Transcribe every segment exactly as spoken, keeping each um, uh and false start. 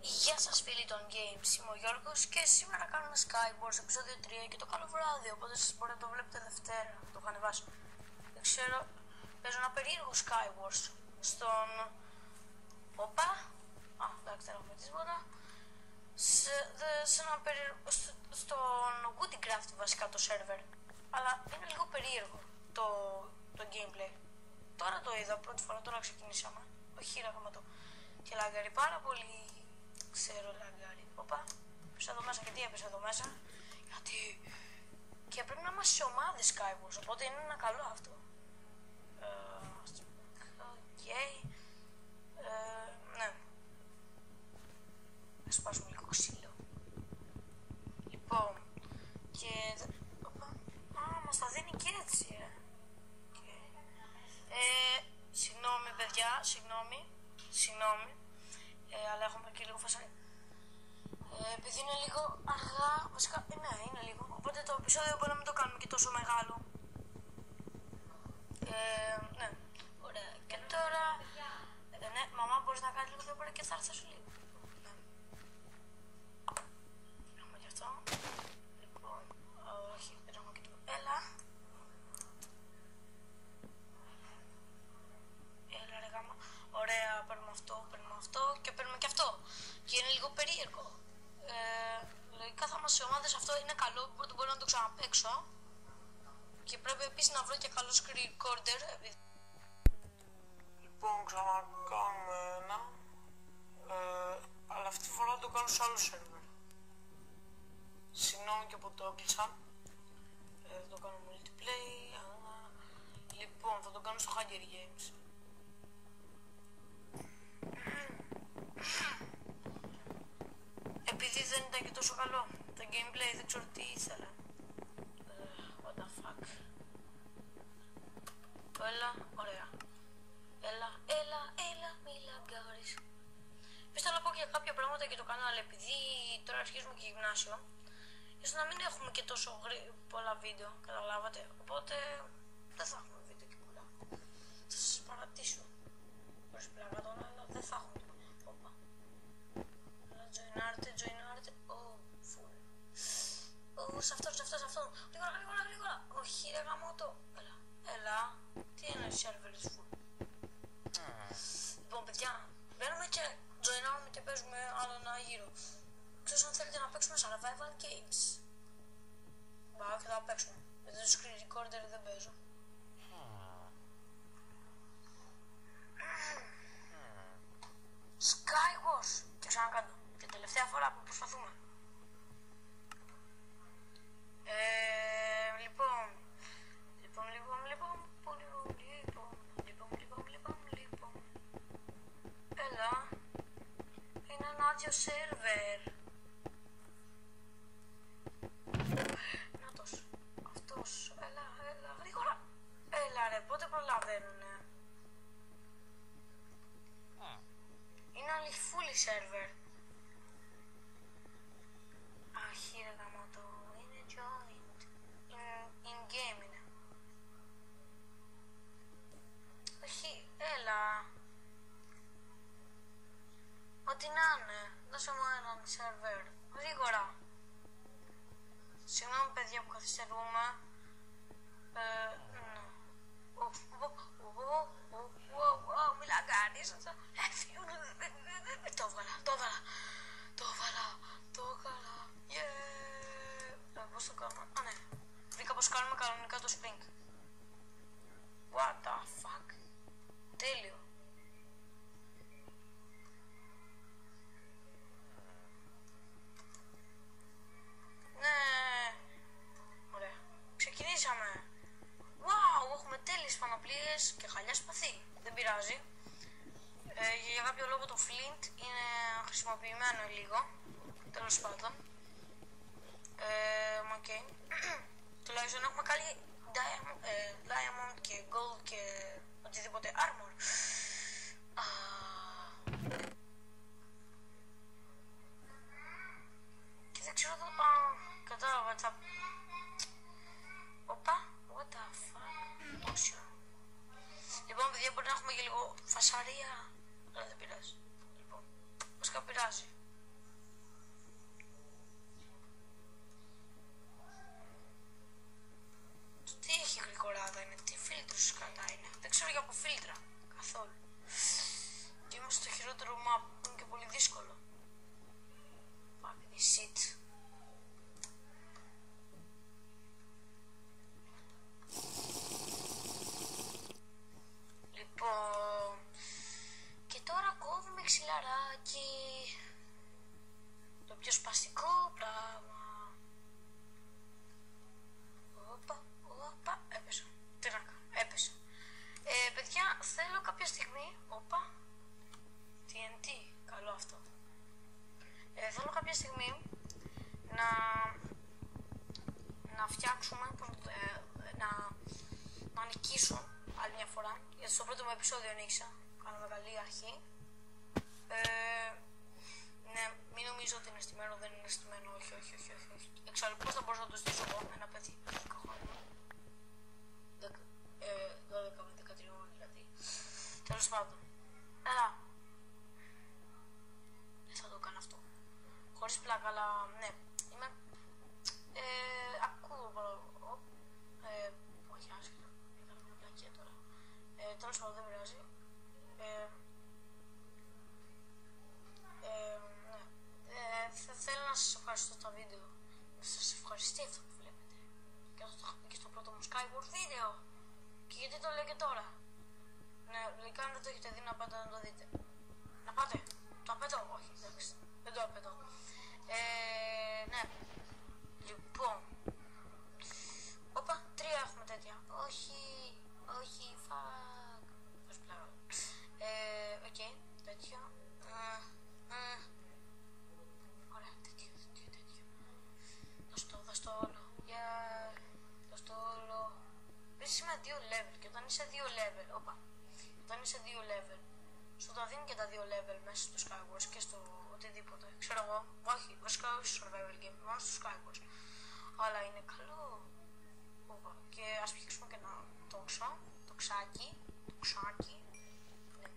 Γεια σας φίλοι των Games, είμαι ο Γιώργος και σήμερα κάνουμε Skywars επεισόδιο τρία και το καλό βράδυ, οπότε σας μπορείτε να το βλέπετε Δευτέρα, το έχω ανεβάσει. Δεν ξέρω, παίζω ένα περίεργο Skywars στον... Οπα, α, εντάξει δεν έχουμε τίποτα. Σε, δε, σε ένα περίεργο, στο, στον Woodycraft βασικά το server, αλλά είναι λίγο περίεργο το, το gameplay. Τώρα το είδα πρώτη φορά, τώρα ξεκινήσαμε, όχι ρε γαμάτο. Και λαγκάρει πάρα πολύ. Ξέρω λαγκάρι. Οπα, έπεσα εδώ μέσα. Γιατί έπεσα εδώ μέσα? Γιατί και πρέπει να είμαστε σε ομάδες Skywars, οπότε είναι ένα καλό αυτό. Οκ. Ναι. Ας σπάσουμε λίγο ξύλο. Λοιπόν, και... Οπα. Α, μας τα δίνει και έτσι, ε. ε συγγνώμη παιδιά, συγγνώμη. Συγγνώμη. Ε, αλλά έχουμε και λίγο φασαρία. Ε, επειδή είναι λίγο αργά, βασικά, ε, ναι, είναι λίγο. Οπότε το επεισόδιο μπορεί να μην το κάνουμε και τόσο μεγάλο. Ε, ναι, ωραία. Και τώρα, ε, ναι, μαμά, μπορείς να κάνεις λίγο πιο πέρα και θα έρθω σου λίγο. Ναι. Έχουμε και αυτό. Λοιπόν, όχι, δεν έχουμε και το. Έλα. Έλα ρε γάμα. Ωραία, παίρνουμε αυτό, παίρνουμε αυτό και παίρνουμε και αυτό. Και είναι λίγο περίεργο. Ε, λογικά θα είμαστε σε ομάδες, αυτό είναι καλό, οπότε μπορώ να το ξαναπαίξω. Και πρέπει επίσης να βρω και καλό screen recorder. Επειδή... Λοιπόν, ξανακάνουμε ένα. Ε, αλλά αυτή τη φορά το κάνω σε άλλο server. Συγγνώμη και που το έκλεισα. Ε, θα το κάνω multiplayer. Λοιπόν, θα το κάνω στο Hunger Games. Επειδή δεν ήταν και τόσο καλό το gameplay, δεν ξέρω τι ήθελα. uh, What the fuck. Έλα, ωραία. Έλα, έλα, έλα, μη λαγκάρεις. Επίσης θέλω να πω και κάποια πράγματα για το κανάλι, επειδή τώρα αρχίζουμε και γυμνάσιο. Ίσως να μην έχουμε και τόσο γρή... πολλά βίντεο, καταλάβατε. Οπότε δεν θα έχουμε βίντεο και πολλά. Θα σας παρατήσω. Χωρίς πλάκα τώρα, αλλά δεν θα έχουμε. Joinarte, joinarte, oh, full. Oh, σε αυτό, σε αυτό, σε αυτό. Γρήγορα, γρήγορα, γρήγορα. Όχι ρε γαμώτο. Έλα, έλα. Τι είναι server is full. Λοιπόν παιδιά, μπαίνουμε και joinάμε και παίζουμε άλλο ένα γύρο. Ξέρεις αν θέλετε να παίξουμε survival games. Πάω και θα παίξουμε. Με το screen recorder δεν παίζω. Skywars. Και ξανακάνω. Και τελευταία φορά που προσπαθούμε. Ε, λοιπόν, λοιπόν, λοιπόν, λοιπόν, λοιπόν, λοιπόν, λοιπόν, λοιπόν, λοιπόν, λοιπόν. Έλα. Είναι ένα άδειο σερβερ. Νάτος. Αυτός. Έλα, έλα, γρήγορα. Έλα ρε, πότε προλαβαίνουνε. Είναι αληθούλη σερβερ. Αχι ρε γαμώτο, είναι joined. In, in game είναι. Όχι, έλα. Ό,τι να είναι, δώσε μου έναν σερβερ. Γρήγορα. Συγγνώμη παιδιά που καθυστερούμε. Ε, ναι. Μη λαγκάρεις. Το έβγαλα, το έβγαλα. Το έβγαλα, το έβγαλα. Yeah. Πώς το κάνουμε? Α, ναι. Βρήκα πως κάνουμε κανονικά το spring. What the fuck. Τέλειο. Ναι. Ωραία. Ξεκινήσαμε. Wow, έχουμε τέλειες πανοπλίες και χαλιά σπαθί. Δεν πειράζει. Ε, για κάποιο λόγο το flint είναι χρησιμοποιημένο λίγο. Τέλος πάντων. Ε, οκ. Okay. Τουλάχιστον έχουμε καλή diamond, ε, diamond και gold και οτιδήποτε armor. Uh, και δεν ξέρω εδώ... Α, κατάλαβα τι θα... Οπα, what the fuck. Όσο. Λοιπόν παιδιά, μπορεί να έχουμε και λίγο φασαρία, αλλά δεν πειράζει. Λοιπόν, βασικά πειράζει. και από φίλτρα. Καθόλου. Και είμαστε στο χειρότερο map που είναι και πολύ δύσκολο. Fuck this shit. Λοιπόν, και τώρα κόβουμε ξυλαράκι. Το πιο σπαστικό πράγμα. Όπα, όπα, έπεσα. Τι να κάνω, έπεσα. Ε, παιδιά, θέλω κάποια στιγμή, όπα, τι εν τι, καλό αυτό. Ε, θέλω κάποια στιγμή να, να φτιάξουμε, ε, να, να νικήσω άλλη μια φορά, γιατί στο πρώτο μου επεισόδιο νίκησα, κάναμε καλή αρχή. Ε, ναι, μην νομίζω ότι είναι στημένο, δεν είναι στημένο, όχι, όχι, όχι, όχι, όχι. Εξάλλου, πώς θα μπορούσα να το στήσω εγώ, ένα παιδί, δέκα χρόνια. δώδεκα με δεκατρία δηλαδή. Τέλος πάντων. Έλα. Δεν θα το κάνω αυτό. Χωρίς πλάκα, αλλά ναι. Είμαι... Ε, ακούω... Ε, όχι, άσχετο. Έκανα μια πλακία τώρα. Ε, τέλος πάντων, δεν πειράζει. Ε, ε, ναι. Ε, θα θέλω να σας ευχαριστώ στα βίντεο. Να σας ευχαριστεί αυτό που βλέπετε. Και αυτό το είχα πει και στο πρώτο μου Skyward βίντεο. Και γιατί το λέω και τώρα. Ναι, λογικά αν δεν το έχετε δει να πάτε να το δείτε. Να πάτε. Το απαιτώ. Όχι, εντάξει. Δεν το απαιτώ. Ε, ναι. Λοιπόν. Όπα, τρία έχουμε τέτοια. Όχι. Όχι, fuck. Πώς πλάω. Ε, οκ. Okay, τέτοιο. Ε, ε. Ωραία, τέτοιο, τέτοιο, τέτοιο. Δώσ' το, δώσ' το όλο. Yeah. Δώσ' το όλο. Επίσης είμαι δύο level και όταν είσαι δύο level, όπα, όταν είσαι δύο level, σου τα δίνει και τα δύο level μέσα στο Skywars και στο οτιδήποτε. Ξέρω εγώ, όχι, βασικά όχι στο survival game, μόνο στο Skywars. Αλλά είναι καλό. Όπα, και ας φτιάξουμε και ένα τόξο, τοξάκι, τοξάκι. Ναι.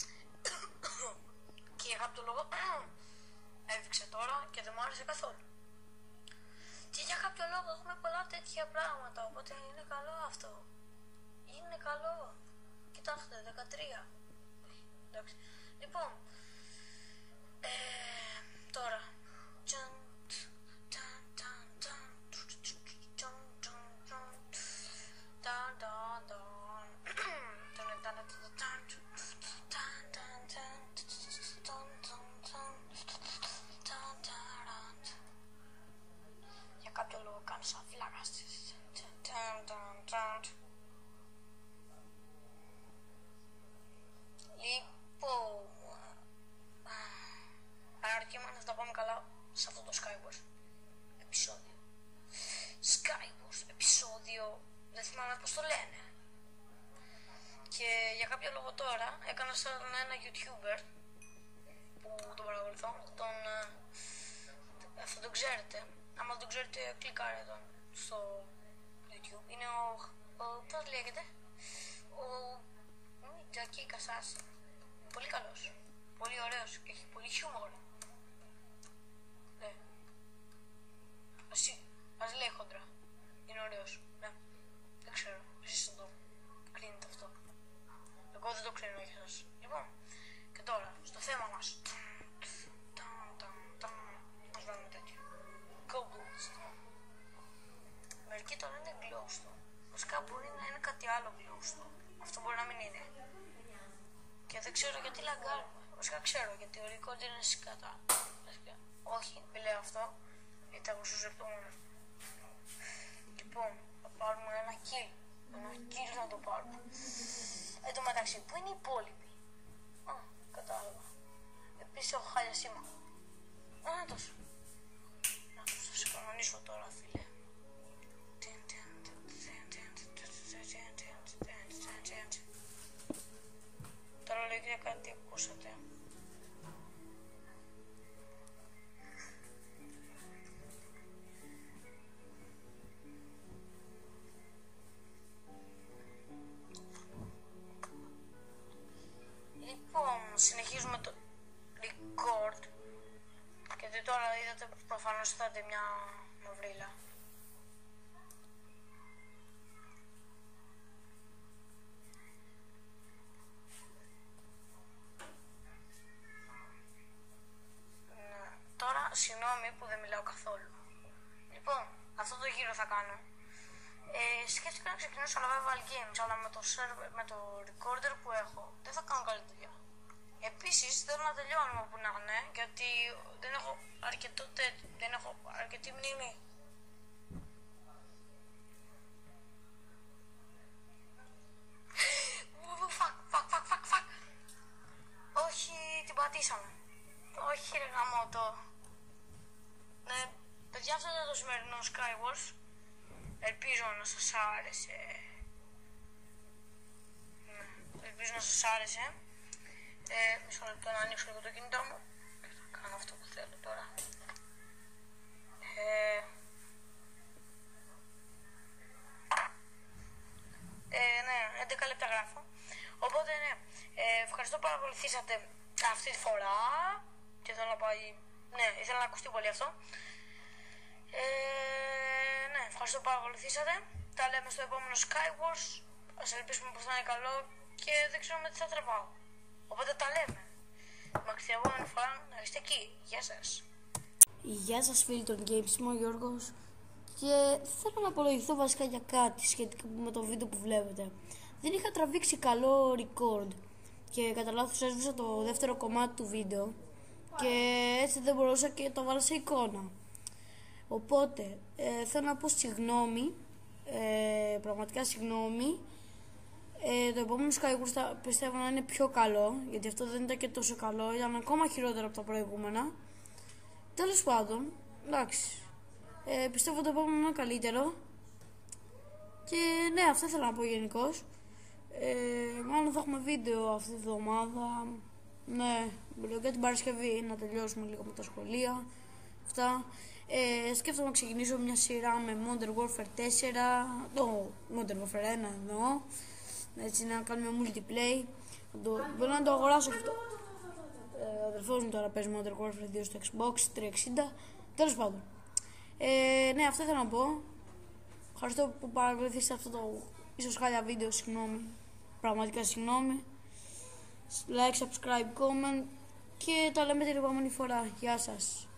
Και για κάποιο λόγο έδειξε τώρα και δεν μου άρεσε καθόλου. Και για κάποιο λόγο έχουμε πολλά τέτοια πράγματα, οπότε είναι καλό αυτό. Είναι καλό. Κοιτάξτε, δεκατρία. Εντάξει. Λοιπόν, ε, τώρα. Για κάποιο λόγο κάνω σαν φλάκας. Λοιπόν, αναρωτιέμαι αν θα τα πάμε καλά σε αυτό το Skywars επεισόδιο. Skywars επεισόδιο, δεν θυμάμαι πώς το λένε. Και για κάποιο λόγο τώρα έκανα σαν ένα YouTuber που τον παρακολουθώ, τον, ε, θα τον ξέρετε. Άμα δεν τον ξέρετε, κλικάρετε τον στο YouTube. Είναι ο, ο πώς λέγεται, ο Τζακί Κασάς. Πολύ καλός, πολύ ωραίος και έχει πολύ χιούμορ. Ναι. Ας, ας λέει χοντρά. Είναι ωραίος. Ναι. Δεν ξέρω. Εσείς θα το κρίνετε αυτό. Εγώ δεν το κρίνω για σας. Λοιπόν, και τώρα, στο θέμα μας. Ας βάλουμε τέτοιο. Cobblestone. Μερικοί τώρα είναι glowstone. Βασικά μπορεί να είναι κάτι άλλο glowstone. Αυτό μπορεί να μην είναι. Και δεν ξέρω γιατί λαγκάρουμε. Βασικά ξέρω γιατί ο record είναι σκατά. Όχι, δεν λέω αυτό. Γιατί έχω στους επόμενους. Λοιπόν, θα πάρουμε ένα kill. Ένα kill να το πάρουμε. Εν τω μεταξύ, πού είναι οι υπόλοιποι? Α, κατάλαβα. Επίσης έχω χάλια σήμα. Α, να τόσο. Να το σε κανονίσω τώρα, φίλε. Τώρα λέγεται κάτι ακούσατε. Λοιπόν, συνεχίζουμε το record. Και τώρα είδατε προφανώς θα δείτε μια μαυρίλα. συγγνώμη που δεν μιλάω καθόλου. Λοιπόν, αυτό το γύρο θα κάνω. Ε, σκέφτηκα να ξεκινήσω survival games, αλλά με το, server, με το recorder που έχω δεν θα κάνω καλή δουλειά. Επίσης θέλω να τελειώνω όπου να είναι, γιατί δεν έχω αρκετό τέτοιο, δεν έχω αρκετή μνήμη. Φακ, φακ, φακ, φακ, φακ. Όχι, την πατήσαμε. Όχι ρε γαμώτο. Ναι, παιδιά, αυτό ήταν το σημερινό Skywars. Ελπίζω να σας άρεσε. Ναι, ελπίζω να σας άρεσε. Ε, μισό λεπτό να ανοίξω λίγο το κινητό μου και θα κάνω αυτό που θέλω τώρα. Ε, ε, ναι, έντεκα λεπτά γράφω. Οπότε ναι, ε, ευχαριστώ που παρακολουθήσατε αυτή τη φορά. Και θέλω να πάει, ναι, ήθελα να ακουστεί πολύ αυτό. Ε, ναι, ευχαριστώ που παρακολουθήσατε. Τα λέμε στο επόμενο Skywars. Ας ελπίσουμε πως θα είναι καλό και δεν ξέρουμε τι θα τραβάω. Οπότε τα λέμε. Μέχρι την επόμενη φορά να είστε εκεί. Γεια σας. Γεια σας φίλοι των Games, είμαι ο Γιώργος και θέλω να απολογηθώ βασικά για κάτι σχετικά με το βίντεο που βλέπετε. Δεν είχα τραβήξει καλό record και κατά λάθος έσβησα το δεύτερο κομμάτι του βίντεο και έτσι δεν μπορούσα και το βάλω σε εικόνα. Οπότε ε, θέλω να πω συγγνώμη, ε, πραγματικά συγγνώμη. Ε, το επόμενο Skywars θα πιστεύω να είναι πιο καλό, γιατί αυτό δεν ήταν και τόσο καλό, ήταν ακόμα χειρότερο από τα προηγούμενα. Τέλος πάντων, εντάξει, ε, πιστεύω το επόμενο είναι καλύτερο. Και ναι, αυτό ήθελα να πω γενικώς. ε, Μάλλον θα έχουμε βίντεο αυτή τη βδομάδα. Ναι, για την Παρασκευή να τελειώσουμε λίγο με τα σχολεία. Αυτά. Ε, σκέφτομαι να ξεκινήσω μια σειρά με Modern Warfare τέσσερα, το Modern Warfare ένα εννοώ. Έτσι να κάνουμε multiplayer. Μπορώ να το αγοράσω αυτό. Ε, ο αδερφός μου τώρα παίζει Modern Warfare δύο στο Xbox τριακόσια εξήντα. Τέλος πάντων. Ε, ναι, αυτό ήθελα να πω. Ευχαριστώ που παρακολουθήσατε αυτό το ίσως χάλια βίντεο. Συγγνώμη. Πραγματικά συγγνώμη. Like, subscribe, comment. Και τα λέμε την επόμενη φορά. Γεια σας.